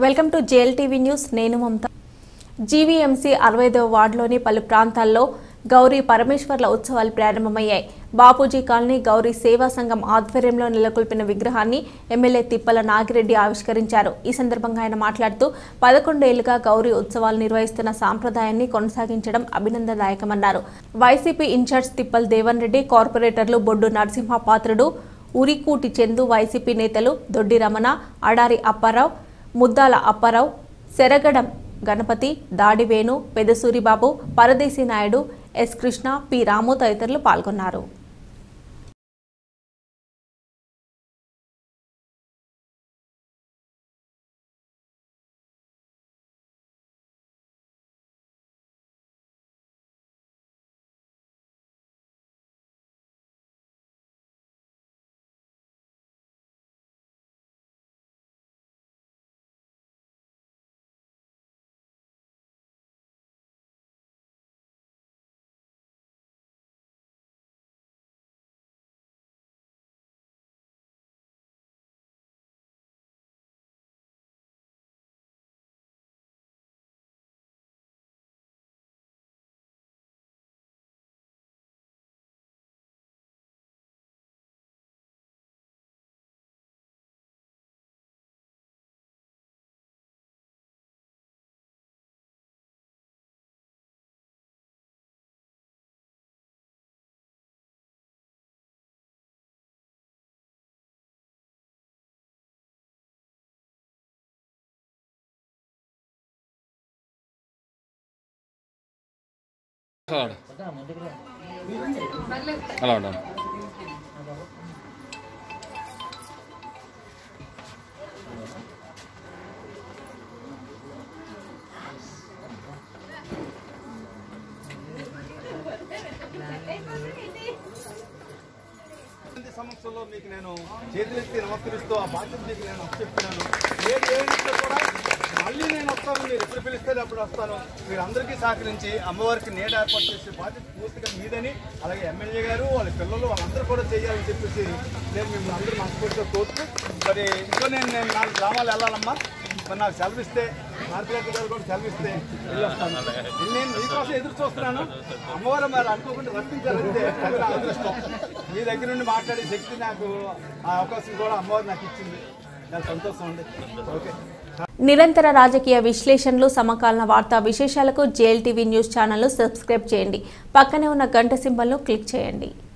Welcome to JLTV news. నేను మమత. GVMC 65వ వార్డులోని పలు ప్రాంతాల్లో గౌరీ పరమేశ్వర్ల ఉత్సవాలు ప్రారంభమయ్యాయి. బాపూజీ కాలనీ గౌరీ సేవా సంఘం ఆధ్వర్యంలో నెలకొల్పిన విగ్రహాన్ని ఎమ్మెల్యే తిప్పల నాగిరెడ్డి ఆవిష్కరించారు. ఈ సందర్భంగా ఆయన మాట్లాడుతూ 11 ఏళ్లుగా గౌరీ ఉత్సవాలు నిర్వహిస్తున్న సాంప్రదాయాన్ని కొనసాగించడం అభినందనదాయకమన్నారు. వైసీపీ ఇన్ఛార్జ్ తిప్పల్ దేవన్ రెడ్డి, కార్పొరేటర్లు బొడ్డు నరసింహపాత్రుడు, ఉరికూటి చందు, వైసీపీ నేతలు దొడ్డి రమణ, అడారి అప్పారావు, ముద్దాల అప్పారావు, సెరగడం గణపతి, దాడి వేణు, పెదసూరిబాబు, పరదేశీ నాయుడు, ఎస్ కృష్ణ, పి రాము తదితరులు పాల్గొన్నారు. సమస్యలో మీకు నేను చేతులెత్తి నమస్కరిస్తూ ఆ బాధ్యత మీకు నేను చెప్తున్నాను. ఏది ఏమైనా కూడా మళ్ళీ నేను వస్తాను, మీరు ఎప్పుడు పిలిస్తే అప్పుడు వస్తాను. మీరు అందరికీ సహకరించి అమ్మవారికి నీడ ఏర్పాటు చేసే బాధ్యత పూర్తిగా మీదని, అలాగే ఎమ్మెల్యే గారు వాళ్ళ పిల్లలు వాళ్ళందరూ కూడా చేయాలని చెప్పేసి నేను మిమ్మల్ని అందరూ మనస్ఫూర్తిగా కోరుతూ, మరి ఇంకో నేను 4 గ్రామాలు వెళ్ళాలమ్మా. మరి నాకు సెలవిస్తే, మార్పిరెడ్డి గారు కూడా సెలవిస్తే వెళ్ళి వస్తాను. నేను మీకోసం ఎదురు చూస్తున్నాను. అమ్మవారు మరి అనుకోకుండా రప్పించాలంటే నా అదృష్టం. మీ దగ్గర నుండి మాట్లాడే శక్తి నాకు, ఆ అవకాశం కూడా అమ్మవారు నాకు ఇచ్చింది. నాకు సంతోషం ఉంది. ఓకే. నిరంతర రాజకీయ విశ్లేషణలు, సమకాలీన వార్తా విశేషాలకు జేఎల్టీవీ న్యూస్ ఛానల్ను సబ్స్క్రైబ్ చేయండి. పక్కనే ఉన్న గంట సింబల్ను క్లిక్ చేయండి.